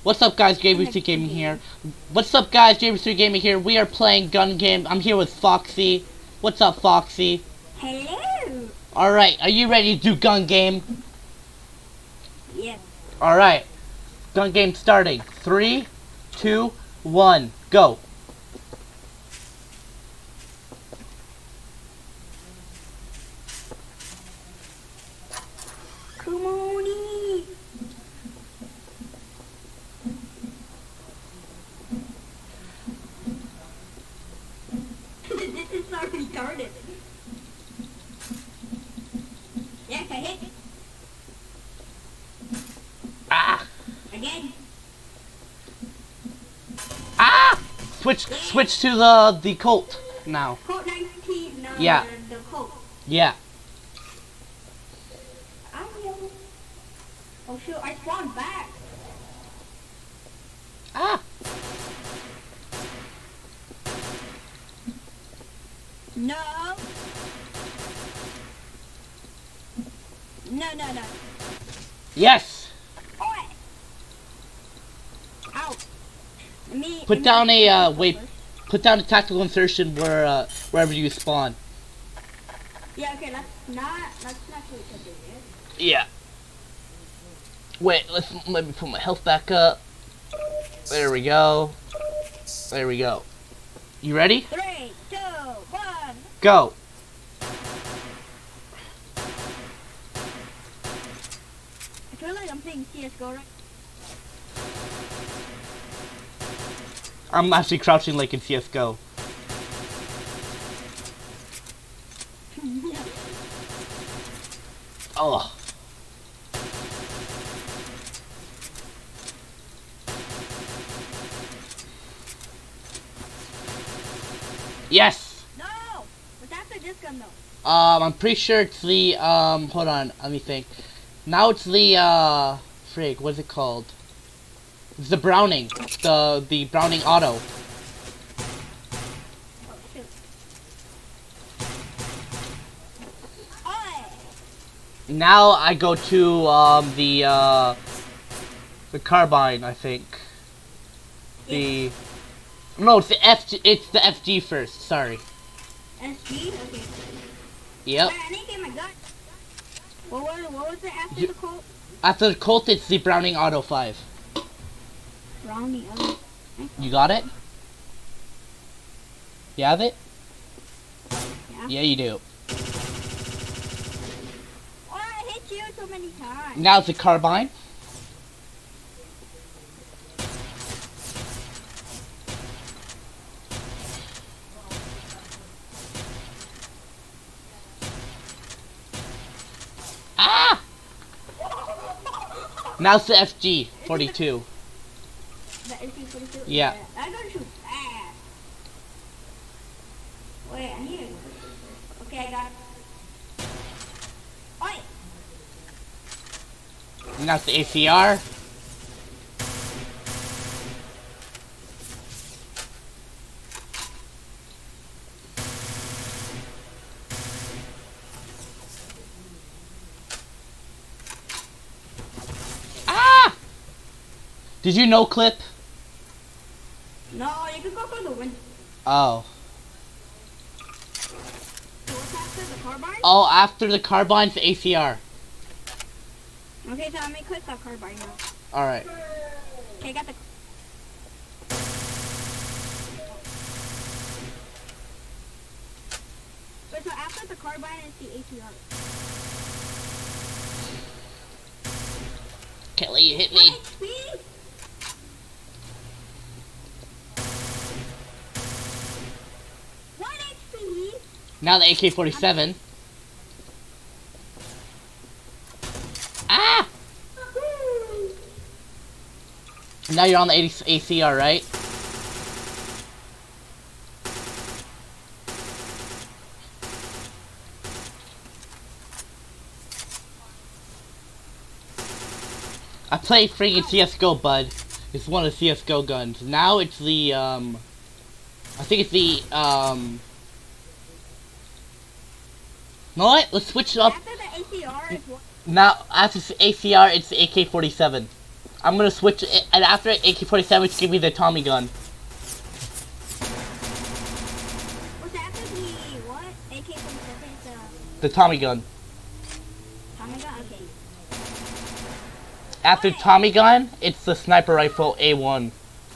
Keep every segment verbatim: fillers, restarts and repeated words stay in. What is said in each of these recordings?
What's up, guys? J B C Gaming here. What's up, guys? J B C Gaming here. We are playing gun game. I'm here with Foxy. What's up, Foxy? Hello. Alright, are you ready to do gun game? Yes. Alright. Gun game starting. Three, two, one, go. Come on in. This is so retarded. Yes, I hit. Ah! Again. Ah! Switch, switch to the the Colt now. Colt nineteen. No, Yeah. The, the Colt. Yeah. I'm yellow. Oh shoot! I spawned back. Ah! No. No, no, no. Yes. Oi. Ow. Let me, Put let me down a uh, first. wait. Put down a tactical insertion where uh, wherever you spawn. Yeah, okay, let's not, let's not do each other yet. Yeah. Wait, let's let me put my health back up. There we go. There we go. You ready? Three, two, one. Go. I feel like I'm playing C S G O right. I'm actually crouching like in C S G O. Oh. Yes. No! What's after this gun though? Um, I'm pretty sure it's the um. Hold on, let me think. Now it's the uh. Frig, what's it called? It's the Browning. The the Browning Auto. Oh shoot. Oi! Now I go to um the uh. The carbine, I think. The. No, it's the F. It's the F G first. Sorry. S G? Okay. Yep. Wait, I need to get my gun. What was, what was it after You- the Colt? After the Colt, it's the Browning Auto five. Brownie. Okay. You got it? You have it? Yeah. Yeah, you do. Oh, I hit you so many times. Now it's the carbine. Ah! Now it's the F G forty-two. The S G forty-two? Yeah. I gotta shoot fast. Wait, I need it. Okay, I got it. Oi! Now it's the A C R. Ah! Did you no clip? No, you can go for the window. Oh. So what's after the carbine? Oh, after the carbine's the A C R. Okay, so I'm gonna quit the carbine now. Alright. Okay, I got the. Wait, so after the carbine is the A T R. Can't let you hit me. What H P? One H P? Now the A K forty-seven. Ah! Now you're on the A C R, right? I play freaking C S G O, bud. It's one of the C S G O guns. Now it's the, um... I think it's the, um... know what? Let's switch it up. After the A C R is what? Now, after the A C R, it's the A K forty-seven. I'm gonna switch it, and after A K forty-seven, give me the Tommy gun. What's after the what? A K forty-seven is the The Tommy gun. Tommy gun? Okay. After What? Tommy gun, it's the sniper rifle A one.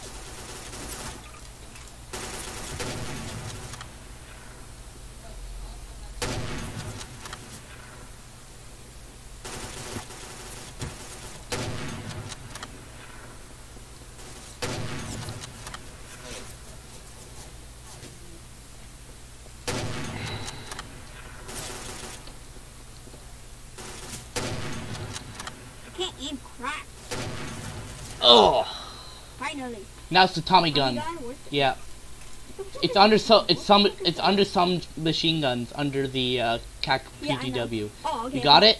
I can't aim crap. Oh, Finally. now it's the Tommy Tommy gun. gun? Where's the- Yeah, it's under so it's some it's under some machine guns under the uh, C A C Yeah, I know. P T W. Oh, okay. You got it?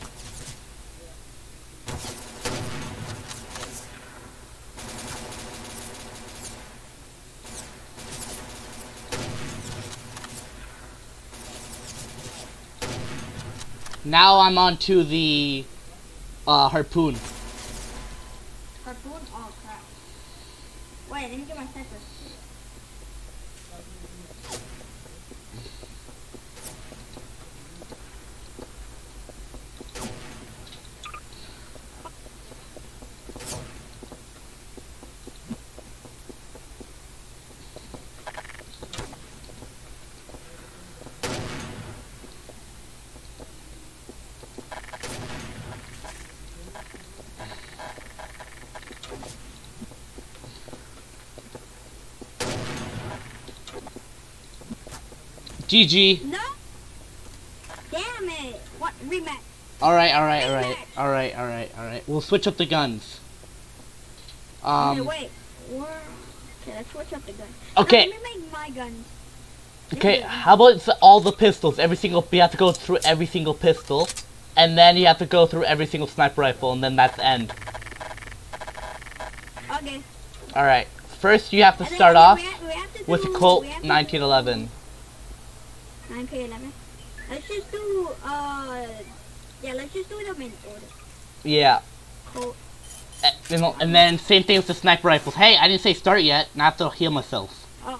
Now I'm on to the uh, harpoon. Harpoon? Oh crap. Wait, let me get my sniper. G G. No! Damn it! What? Rematch. Alright, alright, alright. Alright, alright, alright. We'll switch up the guns. Okay, Um, wait. We're... Okay, let's switch up the gun. Okay. No, let me make my guns. okay, how about it's all the pistols? Every single, you have to go through every single pistol. And then you have to go through every single sniper rifle, and then that's the end. Okay. Alright. First, you have to And then, start okay, off we have- we have to with do- Colt we have to nineteen eleven. do nine K eleven. Let's just do, uh... Yeah, let's just do them in order. Yeah. Colt. Uh, you know, and then same thing with the sniper rifles. Hey, I didn't say start yet. Now I have to heal myself. Oh.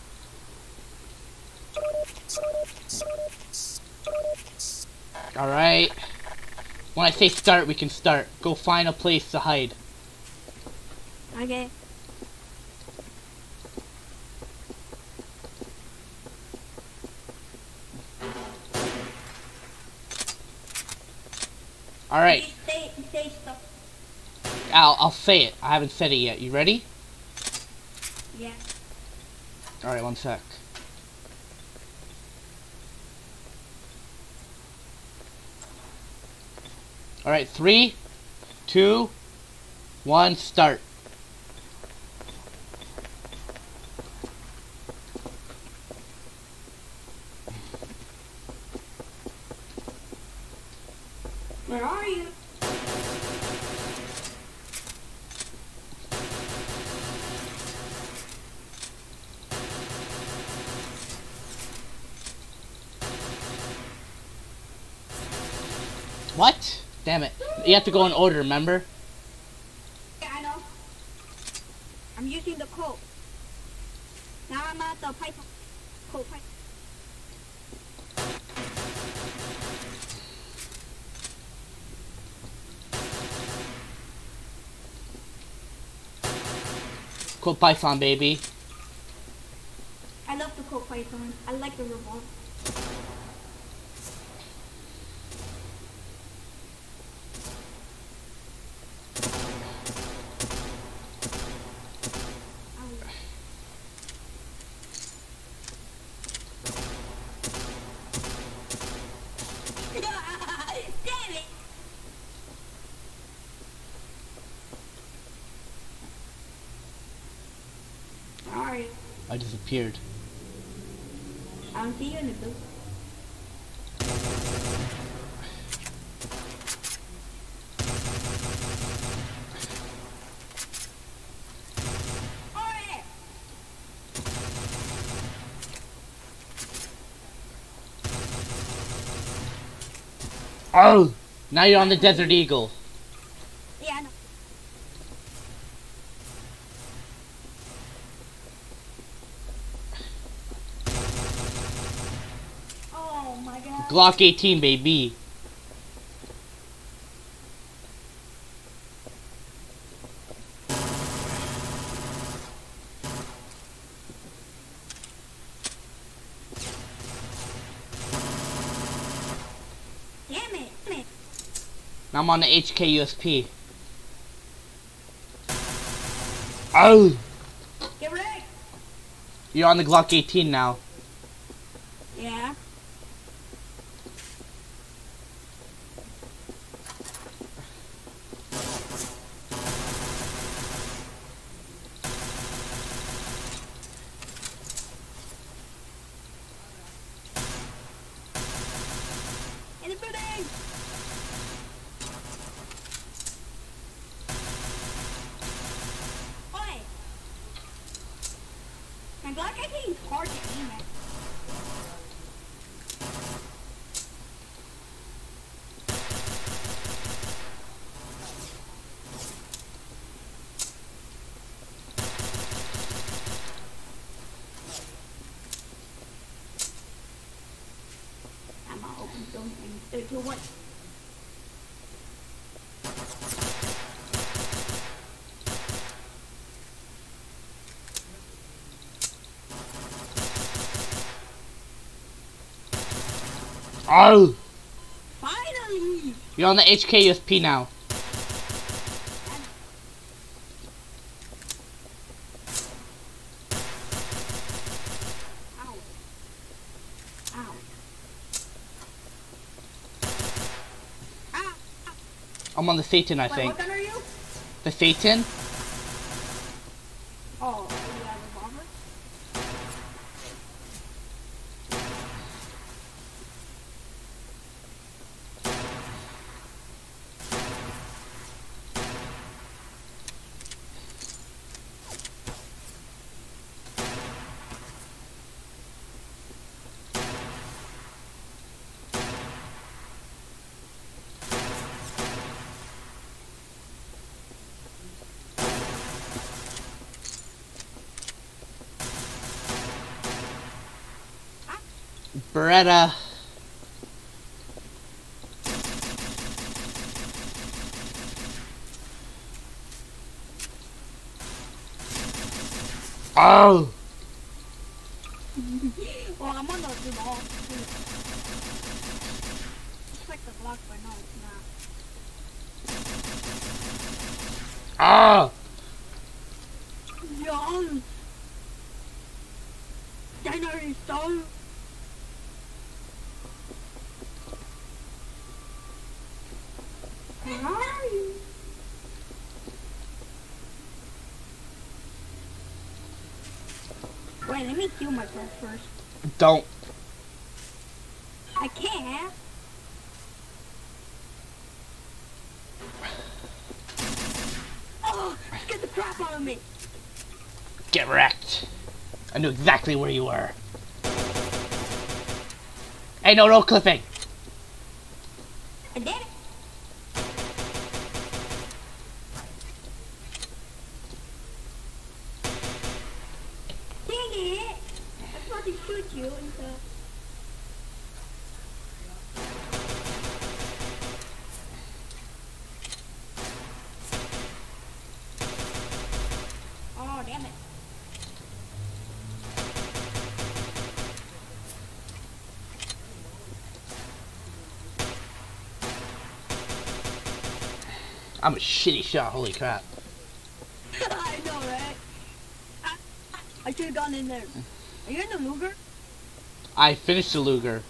Alright. When I say start, we can start. Go find a place to hide. Okay. Alright. Stay, stay stuck. I'll, I'll say it. I haven't said it yet. You ready? Yeah. Alright, one sec. Alright, three, two, one, start. Where are you? What? Damn it. You have to go in order, remember? Yeah, I know. I'm using the Colt. Now I'm at the Python. Colt Python. Cool Python, baby. I love the Colt Python. I like the revolver. Damn it! Alright. I disappeared. I don't see you in the booth. Alright. Oh! Now you're on the Desert Eagle. Yeah, I know. Glock eighteen, baby. Damn it. Damn it. Now I'm on the H K U S P. Oh! Get ready. You're on the Glock eighteen now. Yeah. In the building. Oi. My Glock eighteen is hard to aim at. I'm gonna open something. Three, two, one. Oh! Finally! You're on the H K U S P now. Ow. Ow. Ah! I'm on the Satan, I Wait, think. what gun are you? The Satan? Oh, you have a revolver? Beretta. Oh! Well, I'm on the revolver too. It's like the Glock, but no, it's not. Ah! Young! January stone! Where are you? Wait, let me kill myself first. Don't. I can't. Oh, get the crap out of me. Get wrecked. I knew exactly where you were. Hey, no, no clipping. I did it. Dang it. I was about to shoot you and so. Oh, damn it. I'm a shitty shot, holy crap. I know, right? I, I should have gone in there. Are you in the Luger? I finished the Luger.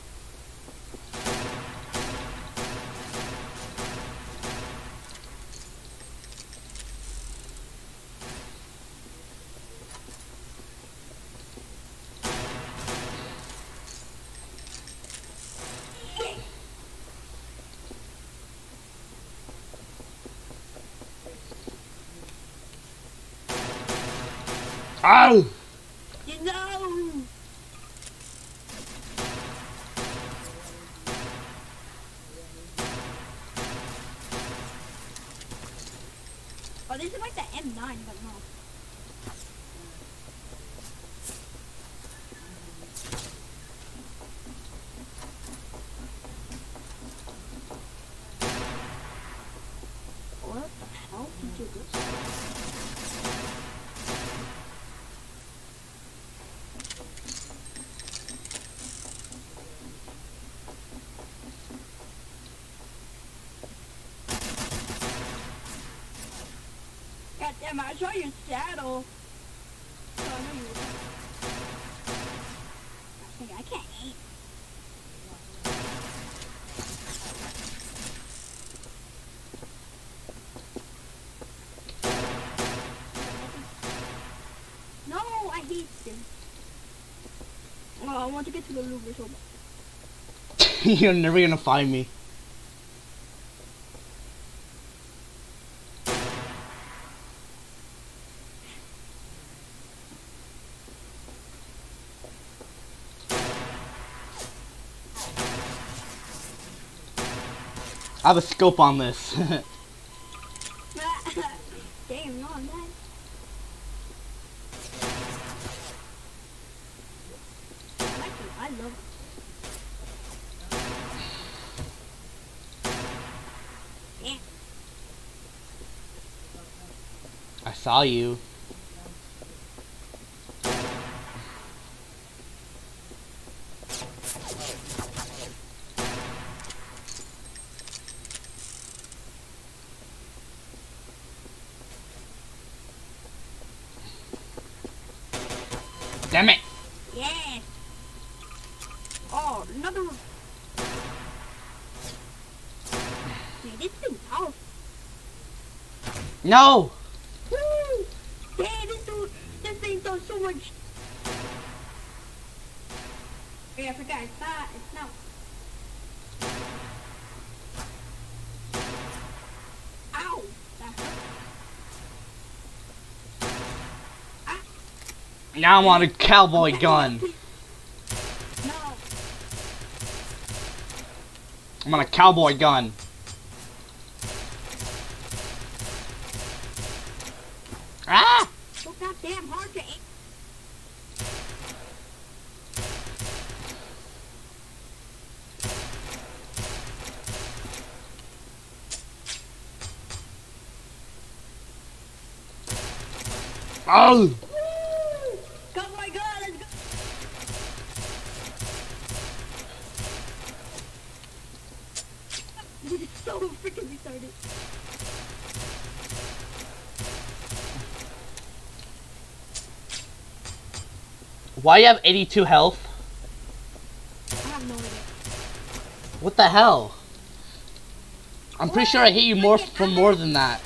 Oh! You know! Oh, this is like the M nine, but no. Damn, I saw your shadow. Oh, I know you were. I can't eat. No, I hate them. Oh, I want to get to the Louvre so bad. You're never gonna find me. I have a scope on this. Damn, no, I'm not. Actually, I love it. Damn. I saw you. Damn it! Yes. Oh, another one. Man, this thing's powerful. No! Woo! Damn, this dude, this thing does so much. Hey, I forgot. It's not. It's not. Ow! That hurt. Now I'm on a cowboy gun. No. I'm on a cowboy gun. Ah! So goddamn hard to aim. Oh! Woo! Oh my god, let's go. This is so freaking retarded. Why you have eighty-two health? I have no idea. What the hell? I'm pretty sure I hit you more for more than that.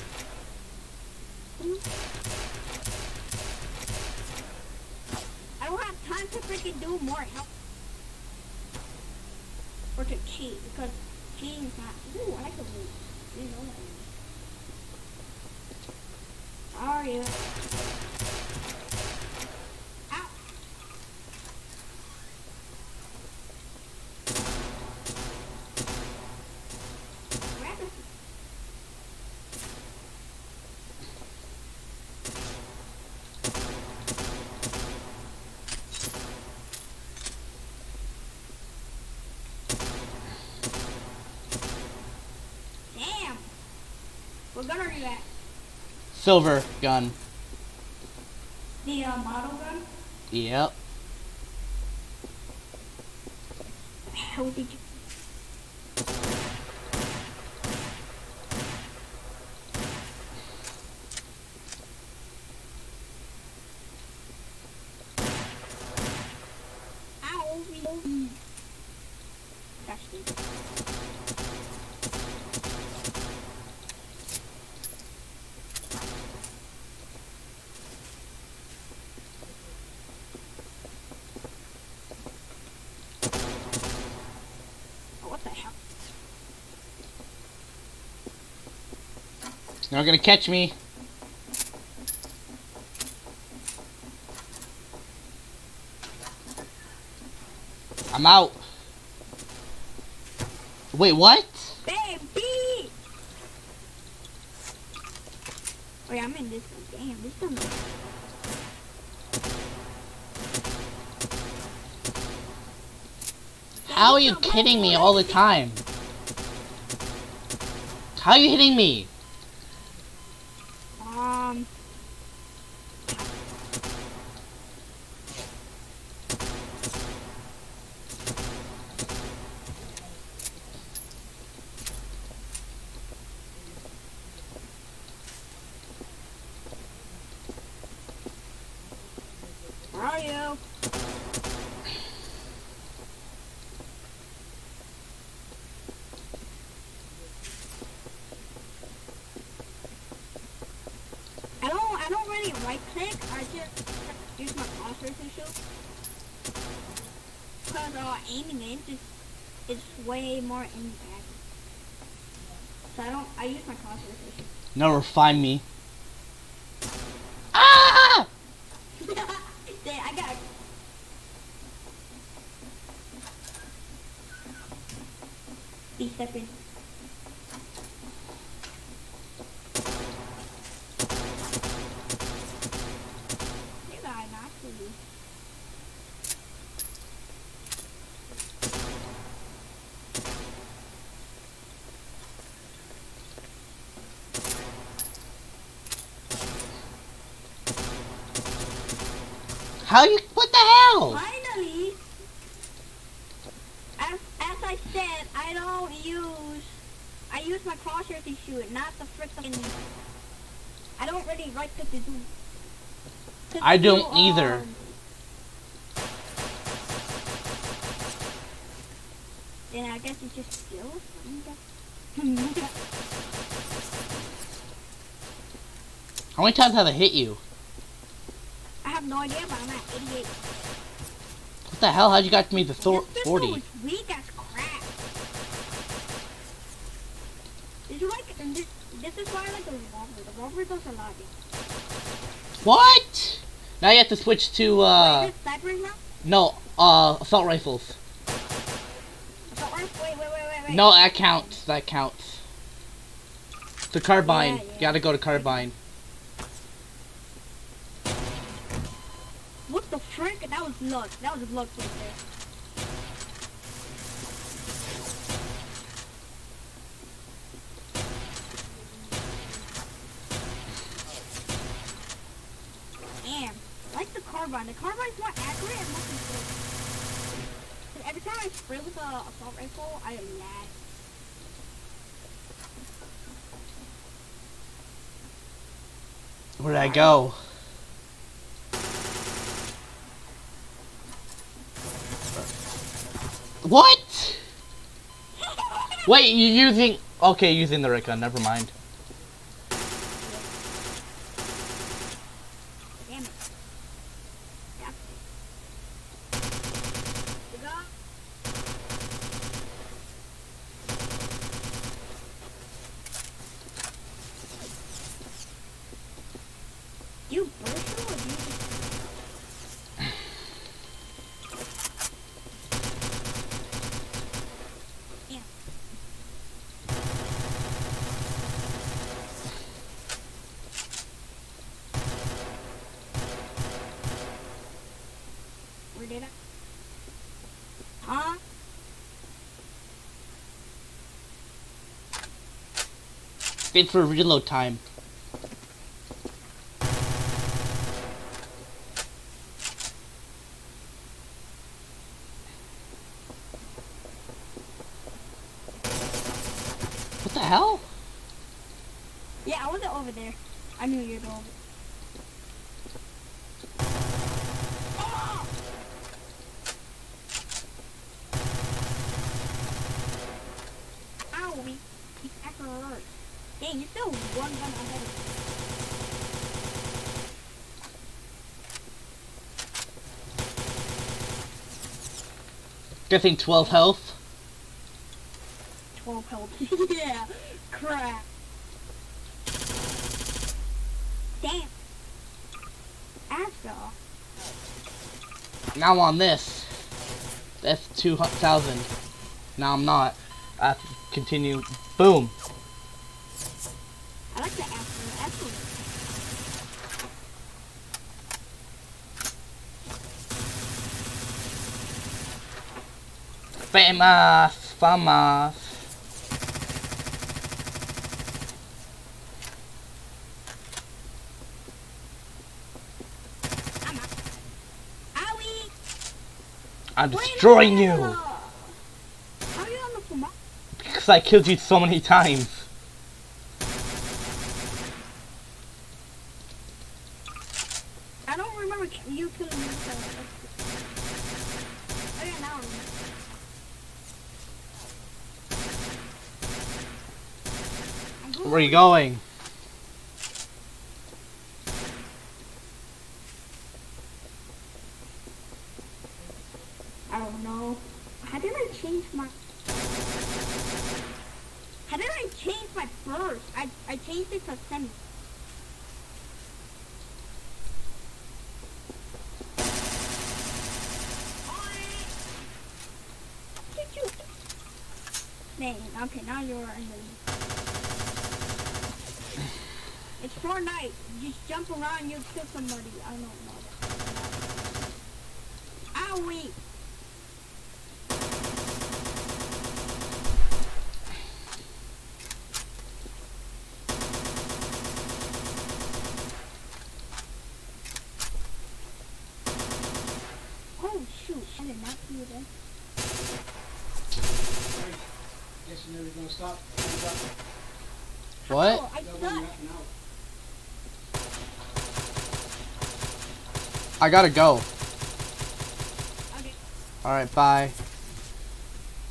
I don't have time to freaking do more help. Or to cheat, because cheating's not. Ooh, I like the blue. You know that. Are you? Ow! Grab it. Damn! What gun are you at? Silver gun. The uh, model gun? Yep. How did you? Ow! Reload. That's stupid. Oh, what the hell? You're not gonna catch me. I'm out. Wait, what? Baby! Oh yeah, I'm in this one. Damn, this one. How are you kidding me all the time? How are you hitting me? Um. Where are you? I don't, I don't really right click. I just use my crosshair to shoot. Because uh, aiming in just is way more impact. So I don't, I use my crosshair to shoot. Never find me. Ah! Dang, I got. Be stepping. You got not to be. How you? What the hell? Finally, as, as I said, I don't use, I use my crosshair to shoot, not the frickin', I don't really right click to do. to I do, don't either. um, Then I guess it's just skill. How many times have I hit you? I have no idea, but I'm at eighty-eight. What the hell? How'd you got me to th This pistol forty? is weak as crap. Did you like? And this, this is why I like the revolver. The revolver does a lot. What? Now you have to switch to uh Wait, is it sniper now? no uh assault rifles. Assault rifle? Wait, wait, wait, wait, wait. No, that counts. That counts. The carbine. Yeah, yeah. You gotta go to carbine. What the frick? That was luck. That was luck right there. Damn. I like the carbine. The carbine's more accurate and more controlled. Every time I spray with the assault rifle, I lag. Where'd I go? What? Wait, you're using... Okay, using the ray gun, never mind. Damn it. Yeah. You go. You burst or do you just... Yeah. Where did I? Huh? Wait for reload time. What the hell? Yeah, I wasn't over there. I knew you'd over. Oh! Ow, we keep after alert. Dang, you're still one gun ahead of me. Getting twelve health. twelve health. Yeah, crap. Damn. Asshole. Now I'm on this. F two thousand. Now I'm not. I have to continue. Boom. I like the Asshole. Asshole. Famous. Famous. I'm out. Owie! I'm Wait a destroying you. minute. How are you on the Puma? Because I killed you so many times. I I don't remember you killing me. So oh yeah, now. Where are you going? I don't know. How did I change my... How did I change my burst? I, I changed it to semi. Dang, okay, now you're in the... It's Fortnite. You just jump around, you kill somebody. I don't know that. Owie! Oh shoot, I did not see you there. Guess you're never gonna stop. What? Oh, I suck. I gotta go. Okay, Alright, bye.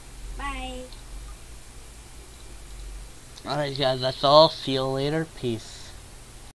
bye. Alright guys, that's all. See you later. Peace.